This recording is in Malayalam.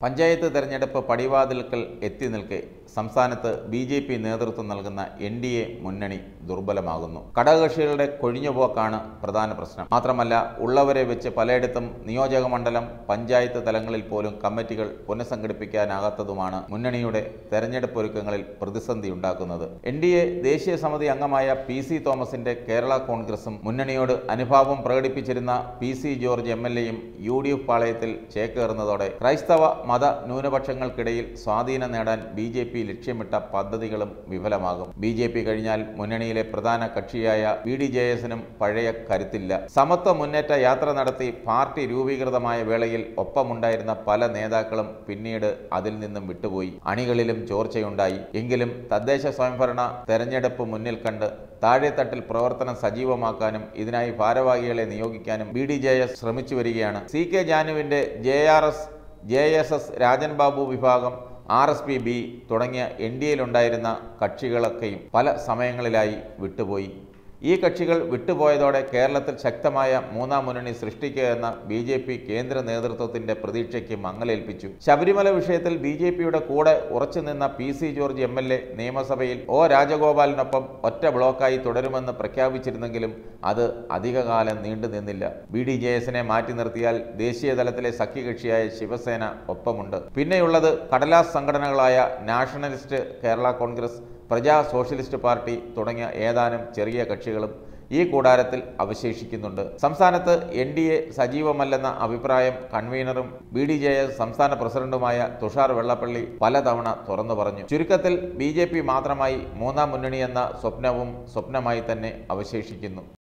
പഞ്ചായത്ത് തെരഞ്ഞെടുപ്പ് പടിവാതിൽക്കൽ എത്തി നിൽക്കെ സംസ്ഥാനത്ത് ബി.ജെ.പി. നേതൃത്വം നൽകുന്ന എൻ.ഡി.എ. മുന്നണി ദുർബലമാകുന്നു. ഘടകകക്ഷികളുടെ കൊഴിഞ്ഞുപോക്കാണ് പ്രധാന പ്രശ്നം. മാത്രമല്ല, ഉള്ളവരെ വെച്ച് പലയിടത്തും നിയോജക മണ്ഡലം, പഞ്ചായത്ത് തലങ്ങളിൽ പോലും കമ്മിറ്റികൾ പുനഃസംഘടിപ്പിക്കാനാകാത്തതുമാണ് മുന്നണിയുടെ തെരഞ്ഞെടുപ്പ് ഒരുക്കങ്ങളിൽ പ്രതിസന്ധിയുണ്ടാക്കുന്നത്. എൻ.ഡി.എ. ദേശീയ സമിതി അംഗമായ പി.സി. തോമസിന്റെ കേരള കോൺഗ്രസും മുന്നണിയോട് അനുഭാവം പ്രകടിപ്പിച്ചിരുന്ന പി.സി. ജോർജ് എം.എൽ.എയും യു.ഡി.എഫ്. പാളയത്തിൽ ചേക്കേറുന്നതോടെ ക്രൈസ്തവ മത ന്യൂനപക്ഷങ്ങൾക്കിടയിൽ സ്വാധീനം നേടാൻ ബി.ജെ.പി. ലക്ഷ്യമിട്ട പദ്ധതികളും വിഫലമാകും. ബി.ജെ.പി. കഴിഞ്ഞാൽ മുന്നണിയിലെ പ്രധാന കക്ഷിയായ ബി.ഡി.ജെ.എസിനും പഴയ കരുത്തില്ല. സമത്വ മുന്നേറ്റ യാത്ര നടത്തി പാർട്ടി രൂപീകൃതമായ വേളയിൽ ഒപ്പമുണ്ടായിരുന്ന പല നേതാക്കളും പിന്നീട് അതിൽ നിന്നും വിട്ടുപോയി. അണികളിലും ചോർച്ചയുണ്ടായി. എങ്കിലും തദ്ദേശ സ്വയംഭരണ തെരഞ്ഞെടുപ്പ് മുന്നിൽ കണ്ട് താഴെത്തട്ടിൽ പ്രവർത്തനം സജീവമാക്കാനും ഇതിനായി ഭാരവാഹികളെ നിയോഗിക്കാനും ബി.ഡി.ജെ.എസ്. ശ്രമിച്ചു വരികയാണ്. സി കെ ജാനുവിന്റെ ജെ.ആർ.എസ്., ജെ.എസ്.എസ്. രാജൻ ബാബു വിഭാഗം, ആർ.എസ്.പി.ബി. തുടങ്ങിയ എൻ.ഡി.എയിലുണ്ടായിരുന്ന കക്ഷികളൊക്കെയും പല സമയങ്ങളിലായി വിട്ടുപോയി. ഈ കക്ഷികൾ വിട്ടുപോയതോടെ കേരളത്തിൽ ശക്തമായ മൂന്നാം മുന്നണി സൃഷ്ടിക്കുക എന്ന ബി.ജെ.പി. കേന്ദ്ര നേതൃത്വത്തിന്റെ പ്രതീക്ഷയ്ക്ക് മങ്ങലേൽപ്പിച്ചു. ശബരിമല വിഷയത്തിൽ ബി.ജെ.പിയുടെ കൂടെ ഉറച്ചുനിന്ന പി.സി. George MLA. നിയമസഭയിൽ ഒ. രാജഗോപാലിനൊപ്പം ഒറ്റ ബ്ലോക്കായി തുടരുമെന്ന് പ്രഖ്യാപിച്ചിരുന്നെങ്കിലും അത് അധികകാലം നീണ്ടുനിന്നില്ല. ബി.ഡി.ജെ.എസിനെ മാറ്റി നിർത്തിയാൽ ദേശീയ തലത്തിലെ സഖ്യകക്ഷിയായ ശിവസേന ഒപ്പമുണ്ട്. പിന്നെയുള്ളത് കടലാസ് സംഘടനകളായ nationalist Kerala Congress, Praja socialist party തുടങ്ങിയ ഏതാനും ചെറിയ കക്ഷികളും ഈ കൂടാരത്തിൽ അവശേഷിക്കുന്നുണ്ട്. സംസ്ഥാനത്ത് എൻ.ഡി.എ. സജീവമല്ലെന്ന അഭിപ്രായം കൺവീനറും ബി.ഡി.ജെ.എസ്. സംസ്ഥാന പ്രസിഡന്റുമായ തുഷാർ വെള്ളപ്പള്ളി പലതവണ തുറന്നു പറഞ്ഞു. ചുരുക്കത്തിൽ ബി.ജെ.പി. മാത്രമായി മൂന്നാം മുന്നണിയെന്ന സ്വപ്നവും സ്വപ്നമായി തന്നെ അവശേഷിക്കുന്നു.